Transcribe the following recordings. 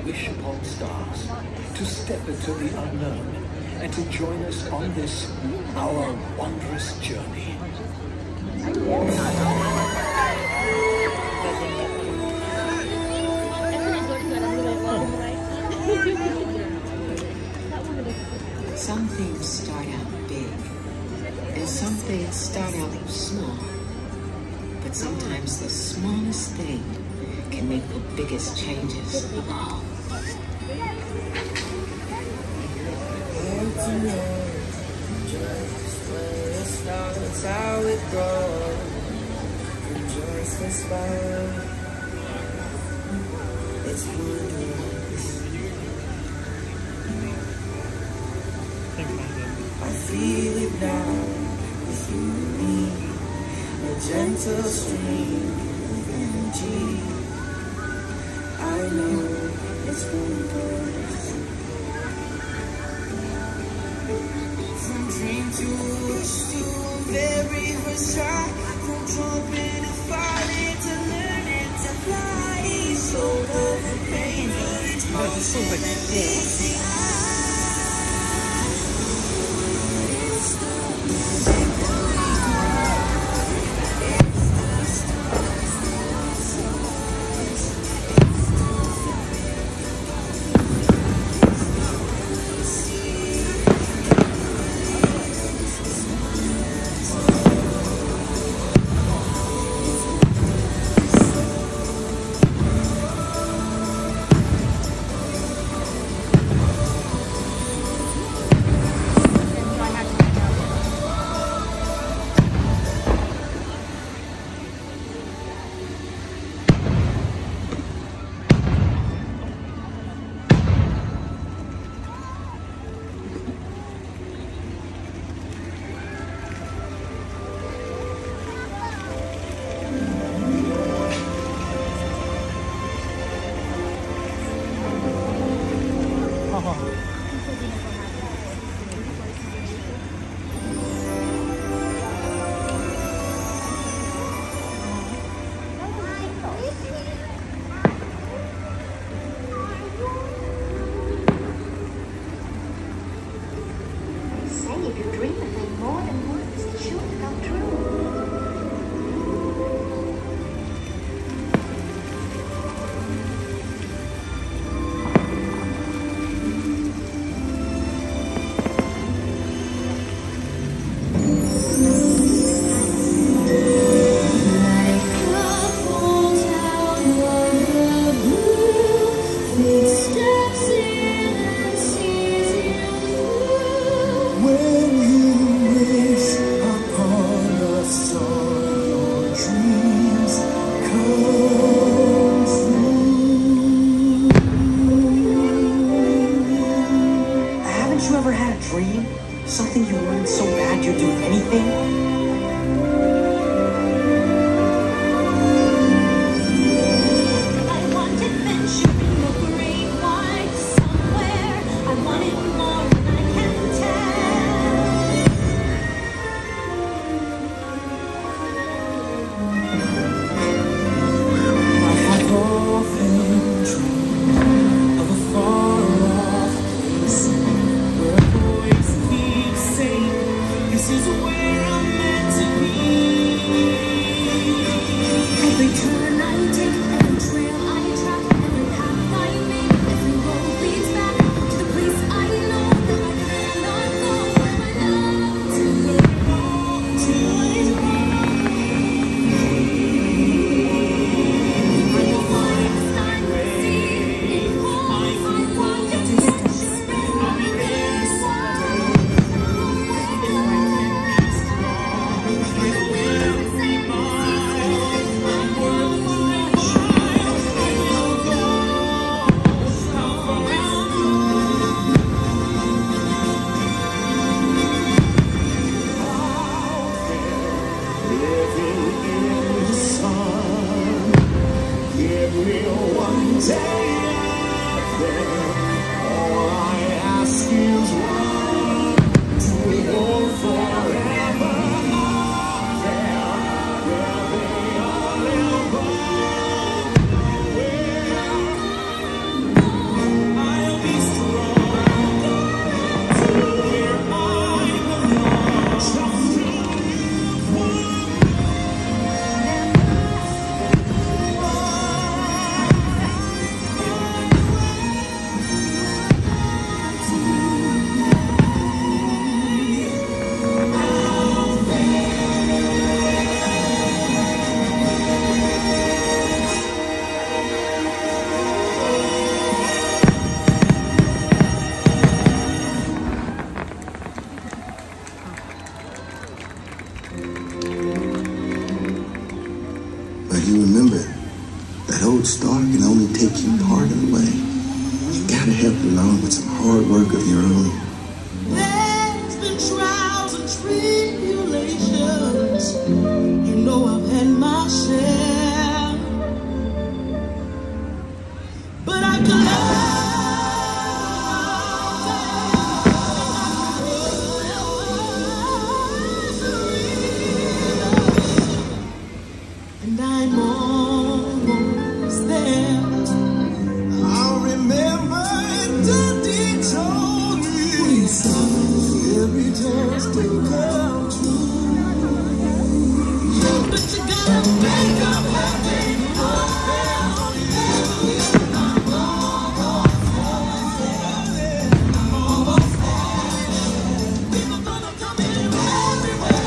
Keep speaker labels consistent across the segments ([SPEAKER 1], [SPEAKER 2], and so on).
[SPEAKER 1] wish upon stars to step into the unknown and to join us on this, our wondrous journey.
[SPEAKER 2] Some things start out big, and some things start out small. But sometimes the smallest thing can make the biggest changes of all.
[SPEAKER 3] That's how it goes. Just a spark. It's wondrous. I feel it now with you and me. A gentle stream of energy. I know it's wondrous. From dream to wish to very first try. From jumping to falling to learning to fly. So overpaid, it's motion and easy.
[SPEAKER 4] Something you wanted so bad you'd do anything?
[SPEAKER 5] star can only take you part of the way. You gotta help along with some hard work of your own.
[SPEAKER 3] There's been trials and tribulations. You know I've had my share. But I could and I'm almost there. I remember Daddy told me every chance to come true. But you gotta make up everything people gonna come in everywhere.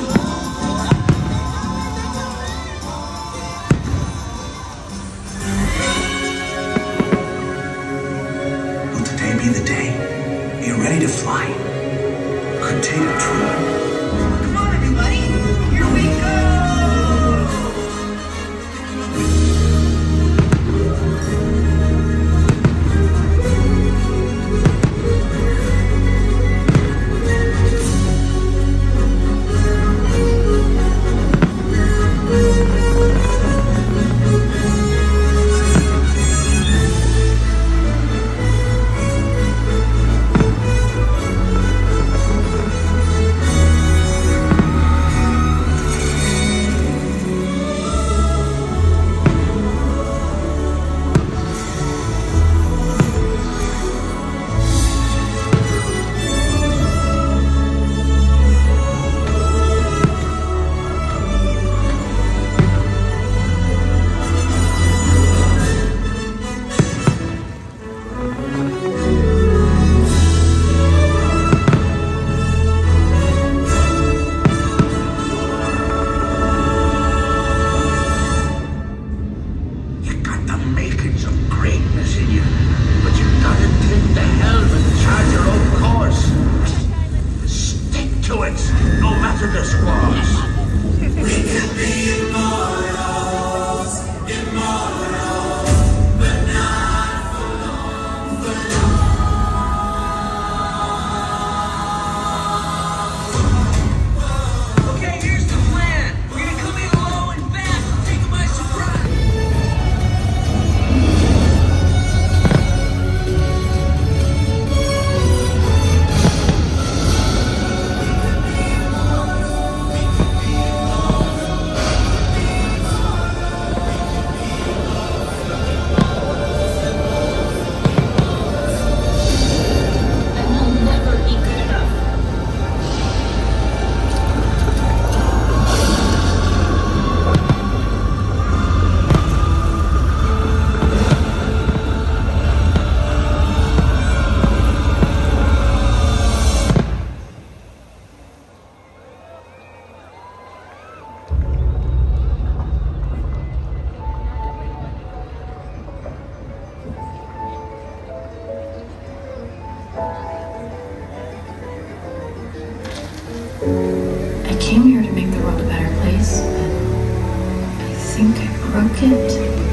[SPEAKER 1] Will today be the day? Are you ready to fly? Could take a trip.
[SPEAKER 3] Come on, everybody, here we go.
[SPEAKER 1] You got the makings of greatness in you, but you gotta take the helm and chart your own course. Stick to it, no matter the squalls.
[SPEAKER 3] We can be immortals, immortal, but not for long, for long. Okay, here's the plan. We're gonna come in low and fast, take them by surprise.
[SPEAKER 6] I came here to make the world a better place, but I think I broke it.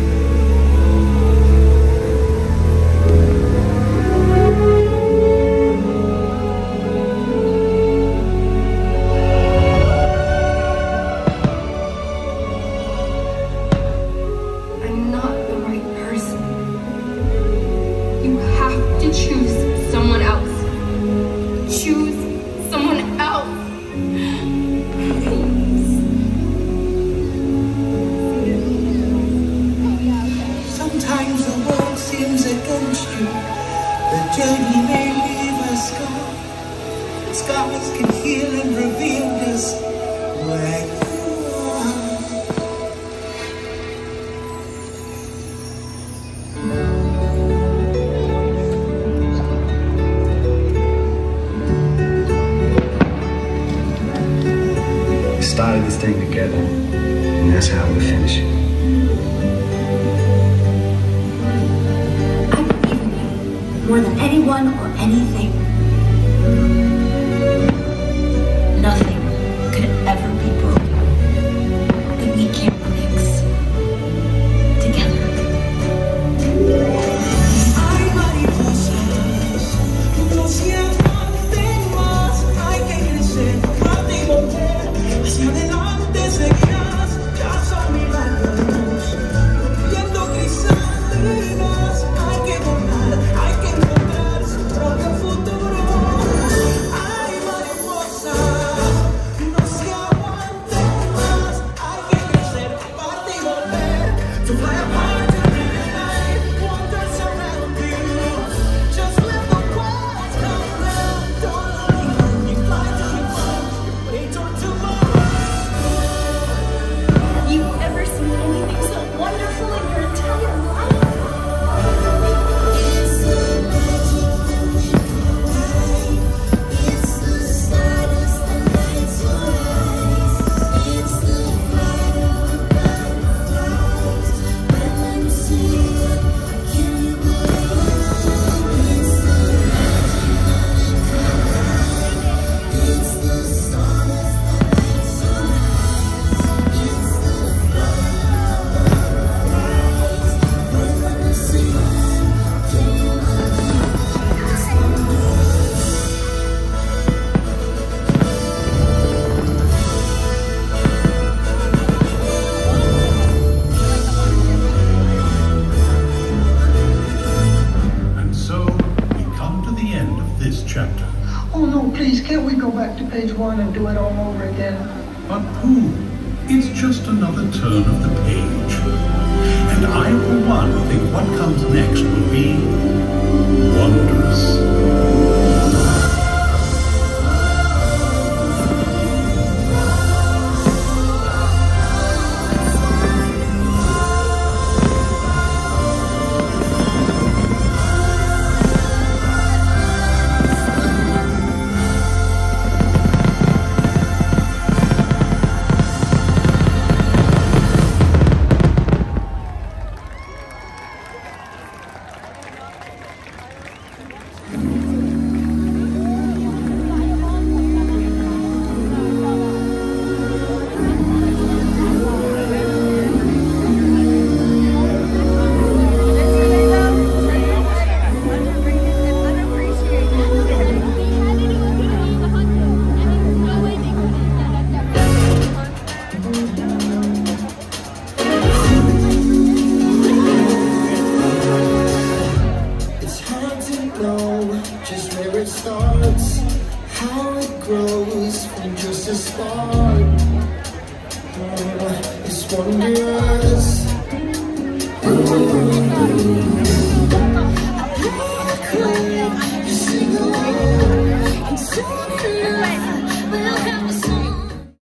[SPEAKER 7] I'm not the right person. You have to choose someone else. Choose someone else.
[SPEAKER 3] Sometimes the world seems against you. The journey may leave a scar. Scars can heal and reveal just where you are.
[SPEAKER 1] We started this thing together, and that's how we finish it.
[SPEAKER 8] I believe in you more than anyone or anything. Nothing could ever be broken that we can't fix together.
[SPEAKER 9] back to page 1 and do it all over again.
[SPEAKER 1] But Pooh, it's just another turn of the page. And I, for one, think what comes next will be wondrous.
[SPEAKER 3] It's wondrous.